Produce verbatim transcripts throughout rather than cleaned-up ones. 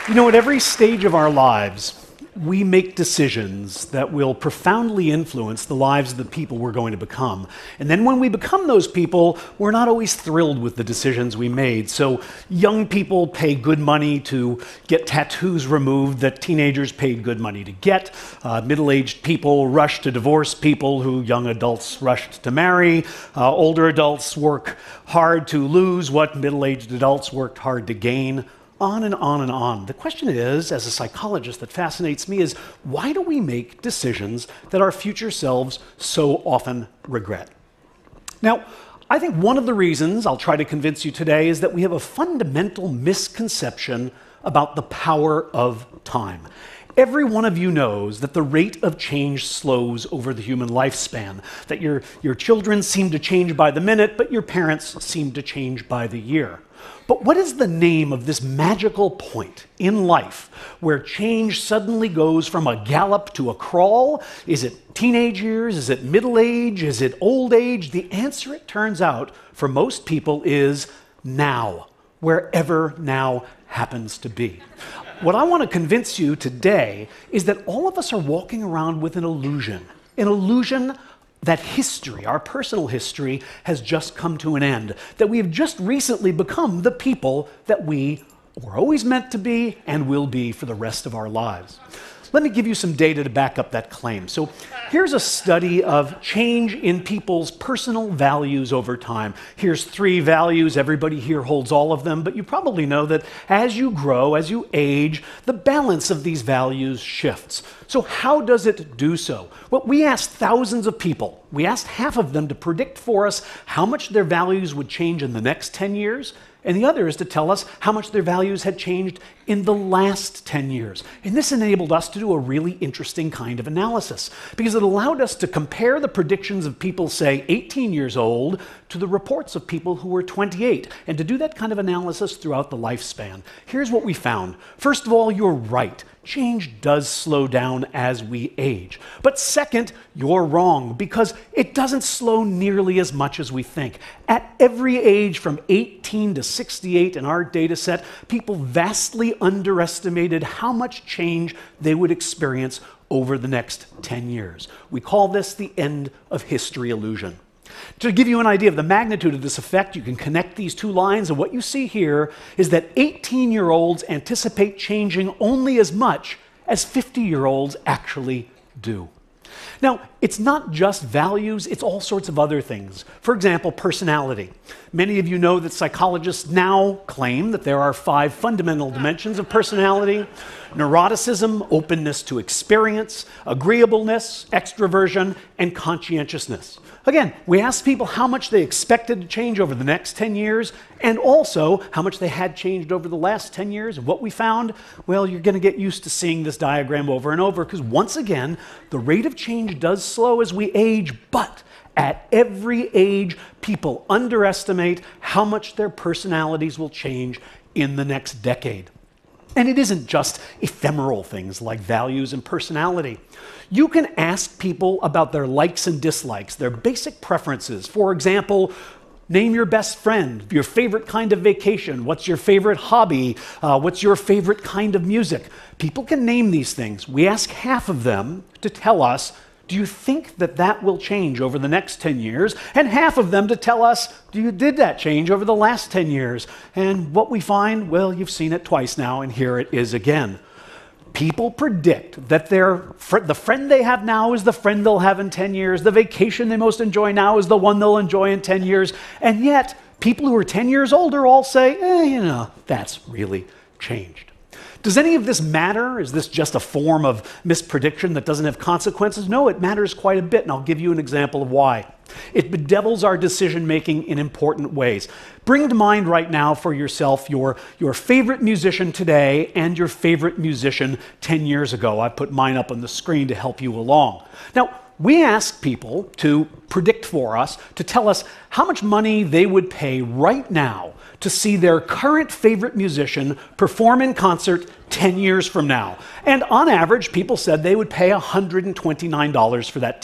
You know, at every stage of our lives, we make decisions that will profoundly influence the lives of the people we're going to become. And then when we become those people, we're not always thrilled with the decisions we made. So young people pay good money to get tattoos removed that teenagers paid good money to get. Uh, middle-aged people rush to divorce people who young adults rushed to marry. Uh, older adults work hard to lose what middle-aged adults worked hard to gain. On and on and on. The question is, as a psychologist, that fascinates me is, why do we make decisions that our future selves so often regret? Now, I think one of the reasons I'll try to convince you today is that we have a fundamental misconception about the power of time. Every one of you knows that the rate of change slows over the human lifespan, that your, your children seem to change by the minute, but your parents seem to change by the year. But what is the name of this magical point in life where change suddenly goes from a gallop to a crawl? Is it teenage years? Is it middle age? Is it old age? The answer, it turns out, for most people is now, wherever now happens to be. What I want to convince you today is that all of us are walking around with an illusion, an illusion that history, our personal history, has just come to an end, that we have just recently become the people that we were always meant to be and will be for the rest of our lives. Let me give you some data to back up that claim. So here's a study of change in people's personal values over time. Here's three values. Everybody here holds all of them, but you probably know that as you grow, as you age, the balance of these values shifts. So how does it do so? Well, we asked thousands of people. We asked half of them to predict for us how much their values would change in the next ten years, and the other is to tell us how much their values had changed in the last ten years. And this enabled us to do a really interesting kind of analysis, because it allowed us to compare the predictions of people, say, eighteen years old to the reports of people who were twenty-eight, and to do that kind of analysis throughout the lifespan. Here's what we found. First of all, you're right. Change does slow down as we age. But second, you're wrong, because it doesn't slow nearly as much as we think. At every age from eighteen to sixty-eight in our data set, people vastly underestimated how much change they would experience over the next ten years. We call this the end of history illusion. To give you an idea of the magnitude of this effect, you can connect these two lines, and what you see here is that eighteen-year-olds anticipate changing only as much as fifty-year-olds actually do. Now, it's not just values, it's all sorts of other things. For example, personality. Many of you know that psychologists now claim that there are five fundamental dimensions of personality: neuroticism, openness to experience, agreeableness, extroversion, and conscientiousness. Again, we asked people how much they expected to change over the next ten years, and also how much they had changed over the last ten years. And what we found, well, you're going to get used to seeing this diagram over and over, because once again, the rate of change does slow as we age, but at every age, people underestimate how much their personalities will change in the next decade. And it isn't just ephemeral things like values and personality. You can ask people about their likes and dislikes, their basic preferences. For example, name your best friend, your favorite kind of vacation, what's your favorite hobby, uh, what's your favorite kind of music. People can name these things. We ask half of them to tell us, do you think that that will change over the next ten years? And half of them to tell us, do you, did that change over the last ten years? And what we find, well, you've seen it twice now, and here it is again. People predict that their, fr the friend they have now is the friend they'll have in ten years. The vacation they most enjoy now is the one they'll enjoy in ten years. And yet, people who are ten years older all say, eh, you know, that's really changed. Does any of this matter? Is this just a form of misprediction that doesn't have consequences? No, it matters quite a bit, and I'll give you an example of why. It bedevils our decision-making in important ways. Bring to mind right now for yourself your, your favorite musician today and your favorite musician ten years ago. I put mine up on the screen to help you along. Now, we ask people to predict for us, to tell us how much money they would pay right now to see their current favorite musician perform in concert ten years from now. And on average, people said they would pay one hundred twenty-nine dollars for that ticket.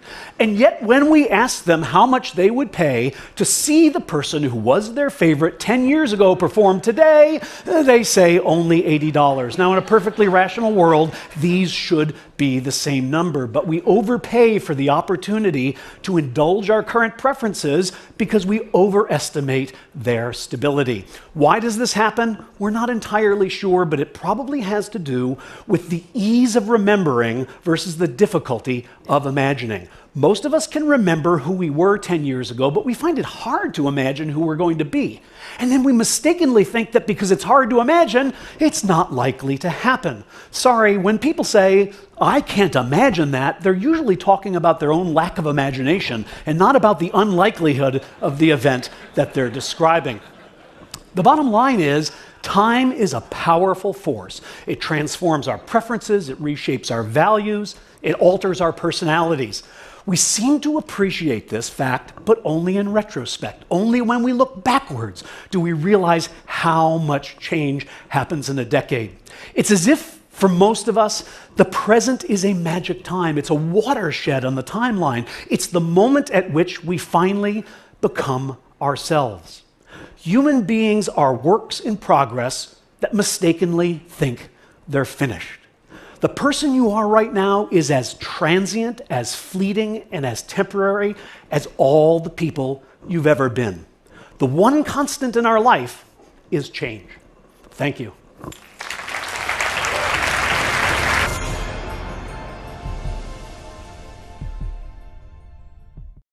And yet, when we ask them how much they would pay to see the person who was their favorite ten years ago perform today, they say only eighty dollars. Now, in a perfectly rational world, these should be the same number, but we overpay for the opportunity to indulge our current preferences because we overestimate their stability. Why does this happen? We're not entirely sure, but it probably has to do with the ease of remembering versus the difficulty of imagining. Most of us can remember who we were ten years ago, but we find it hard to imagine who we're going to be. And then we mistakenly think that because it's hard to imagine, it's not likely to happen. Sorry, when people say, I can't imagine that, they're usually talking about their own lack of imagination and not about the unlikelihood of the event that they're describing. The bottom line is, time is a powerful force. It transforms our preferences, it reshapes our values, it alters our personalities. We seem to appreciate this fact, but only in retrospect. Only when we look backwards do we realize how much change happens in a decade. It's as if, for most of us, the present is a magic time. It's a watershed on the timeline. It's the moment at which we finally become ourselves. Human beings are works in progress that mistakenly think they're finished. The person you are right now is as transient, as fleeting, and as temporary as all the people you've ever been. The one constant in our life is change. Thank you.